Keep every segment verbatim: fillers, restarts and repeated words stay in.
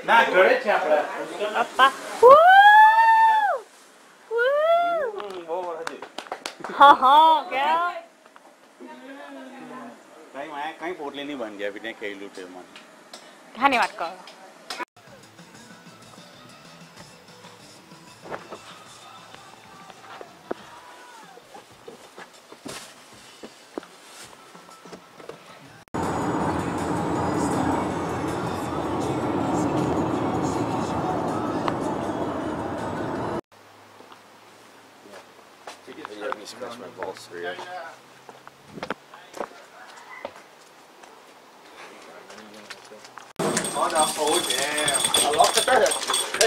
ના ઘરે છે આપડા અપ્પા વૂ વૂ બહુ હજી હા હા क्या કઈ માયા કઈ પોટલી નહીં બન ગયા બીને ખેલું તે મને ઘણી વાત કરો Let me scratch my balls for you. Oh no! Oh damn! I lost the better. Hey.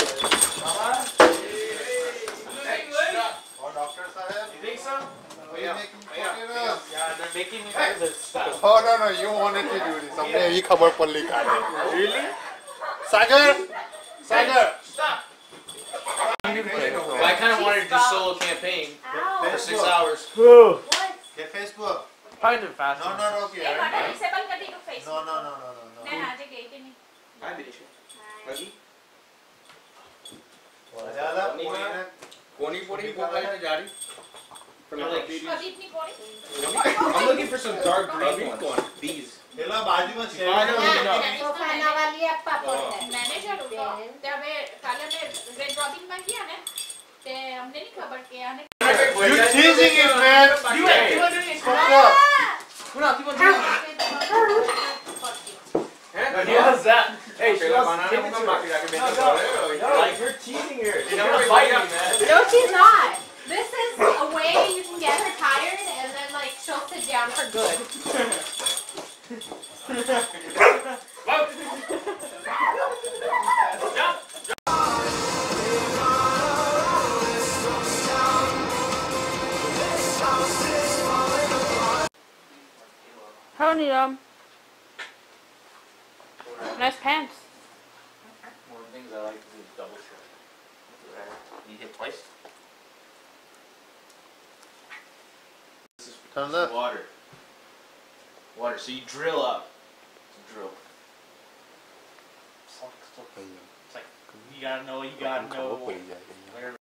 Oh, doctor sahab. You think so? Are you making potatoes? Yeah, they're making me nervous. Oh no no, you wanted to do this. हमने यही खबर पल्ली काटे. Really? Sagar, Sagar. Stop. I kind of wanted to do solo campaign for six hours. Get Facebook. Find it fast. No no no, okay. એ માટે disable કરી દીધું face No no no no no no. મેં આજે ગઈ હતી નહીં I did it. Ready? ज्यादा Koni pori pokka hai jari. અજીતની Koli I'm looking for some dark green ones. These. પેલા બાજુમાં છે. તોફાના વાલી આપવા પડે મેનેજર હતો તે હવે કાલે અમે રેડ રોબિન માં ગયા ને તે અમને નહીં ખબર કે આને You teasing it, man. You ain't doing it. Fuck up. Kuna, tipo doing it. What's that? Hey, she wants to give it to her. Like, you're teasing her. You're gonna fight me, man. No, she's not. This is a way you can get her tired and then like she'll sit down for good. How many um nice pants One of the things I like is a double shirt. You hit twice? This is Turn left. water. Water. So you drill up. It's a drill. It's like, you gotta know, you gotta know.